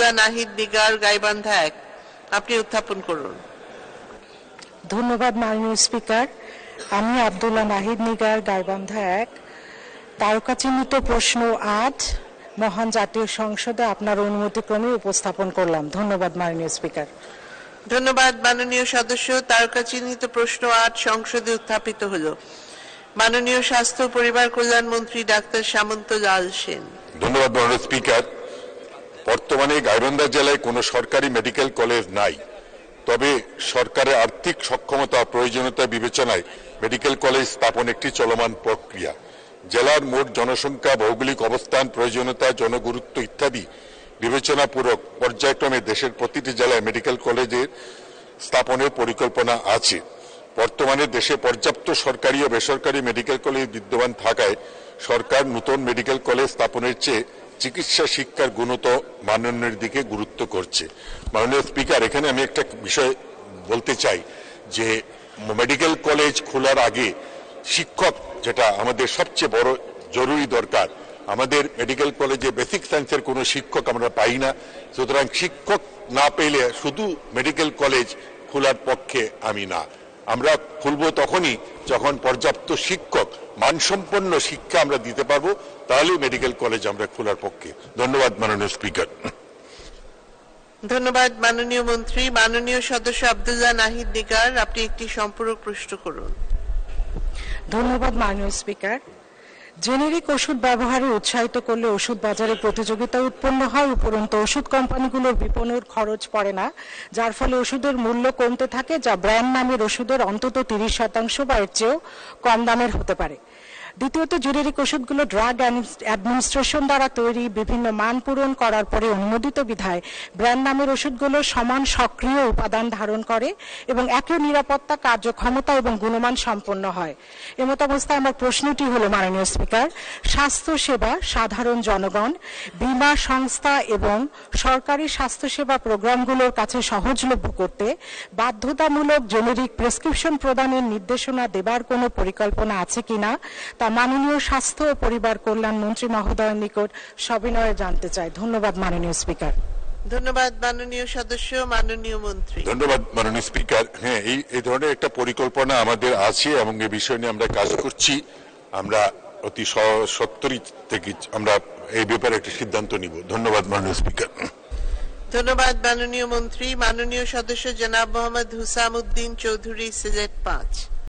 আব্দুল্লাহ নাহিদ নিগার, গাইবান্ধা 1। আপনি উত্থাপন করুন। ধন্যবাদ মাননীয় স্পিকার। আমি আব্দুল্লাহ নাহিদ নিগার, গাইবান্ধা 1 তারকা চিহ্নিত প্রশ্ন 8 মহান জাতীয় সংসদে আপনার অনুমতিক্রমে উপস্থাপন করলাম। ধন্যবাদ মাননীয় স্পিকার। ধন্যবাদ মাননীয় সদস্য। তারকা চিহ্নিত প্রশ্ন 8 সংসদে উত্থাপিত হলো। মাননীয় স্বাস্থ্য ও পরিবার কল্যাণ মন্ত্রী ডাক্তার সামন্ত লাল সেন। ধন্যবাদ মাননীয় স্পিকার। বর্তমানে গাইবান্ধা জেলায় কোনো সরকারি মেডিকেল কলেজ নাই, তবে সরকারের আর্থিক সক্ষমতা প্রয়োজনীয়তা বিবেচনায় মেডিকেল কলেজ স্থাপন একটি চলমান প্রক্রিয়া। জেলার মোট জনসংখ্যা, ভৌগোলিক অবস্থান, প্রয়োজনীয়তা, জনগুরুত্ব ইত্যাদি বিবেচনাপূর্বক পর্যায়ক্রমে দেশের প্রতিটি জেলায় মেডিকেল কলেজের স্থাপনের পরিকল্পনা আছে। বর্তমানে দেশে পর্যাপ্ত সরকারি ও বেসরকারি মেডিকেল কলেজ বিদ্যমান থাকায় সরকার নতুন মেডিকেল কলেজ স্থাপনের চেয়ে চিকিৎসা শিক্ষার গুণগত মানোন্নয়নের দিকে গুরুত্ব করছে। মাননীয় স্পিকার, এখানে আমি একটা বিষয় বলতে চাই যে মেডিকেল কলেজ খোলার আগে শিক্ষক, যেটা আমাদের সবচেয়ে বড় জরুরি দরকার, আমাদের মেডিকেল কলেজে বেসিক সায়েন্সের কোনো শিক্ষক আমরা পাই না। সুতরাং শিক্ষক না পেলে শুধু মেডিকেল কলেজ খোলার পক্ষে আমি না। আমরা খুলব তখনই যখন পর্যাপ্ত শিক্ষক, মানসম্পন্ন শিক্ষা আমরা দিতে পারবো, তাহলেই মেডিকেল কলেজ আমরা খোলার পক্ষে। ধন্যবাদ মাননীয় স্পিকার। ধন্যবাদ মাননীয় মন্ত্রী। মাননীয় সদস্য আব্দুল্লাহ নাহিদ নিগার, আপনি একটি সম্পূরক প্রশ্ন করুন। ধন্যবাদ মাননীয় স্পিকার। জেনেরিক ওষুধ ব্যবহারে উৎসাহিত করলে ওষুধ বাজারে প্রতিযোগিতা উৎপন্ন হয়, উপরন্তু ওষুধ কোম্পানিগুলোর বিপণনের খরচ পড়ে না, যার ফলে ওষুধের মূল্য কমতে থাকে, যা ব্র্যান্ড নামের ওষুধের অন্তত 30% বা এর চেয়েও কম দামের হতে পারে। দ্বিতীয়ত, জেনেরিক ওষুধগুলো ড্রাগ অ্যাডমিনিস্ট্রেশন দ্বারা তৈরি, বিভিন্ন মান পূরণ করার পরে অনুমোদিত বিধায় ব্র্যান্ড নামের ওষুধগুলো সমান সক্রিয় উপাদান ধারণ করে এবং একই নিরাপত্তা, কার্যক্ষমতা এবং গুণমান সম্পন্ন হয়। এমত অবস্থায় আমার প্রশ্নটি হলো মাননীয় স্পিকার, স্বাস্থ্যসেবা, সাধারণ জনগণ, বীমা সংস্থা এবং সরকারি স্বাস্থ্যসেবা প্রোগ্রামগুলোর কাছে সহজলভ্য করতে বাধ্যতামূলক জেনেরিক প্রেসক্রিপশন প্রদানের নির্দেশনা দেবার কোনো পরিকল্পনা আছে কিনা তা মাননীয় স্বাস্থ্য ও পরিবার কল্যাণ মন্ত্রী মহোদয়ের নিকট সবিনয়ে জানতে চাই। ধন্যবাদ মাননীয় স্পিকার। ধন্যবাদ মাননীয় সদস্য। মাননীয় মন্ত্রী। ধন্যবাদ মাননীয় স্পিকার। হ্যাঁ, এই ধরনের একটা পরিকল্পনা আমাদের আছে এবং এই বিষয় নিয়ে আমরা কাজ করছি। আমরা অতি সত্তরই থেকে আমরা এই ব্যাপারে একটা সিদ্ধান্ত নিব। ধন্যবাদ মাননীয় স্পিকার। ধন্যবাদ মাননীয় মন্ত্রী। মাননীয় সদস্য জনাব মোহাম্মদ হুসাম উদ্দিন চৌধুরী, সিলেট 5।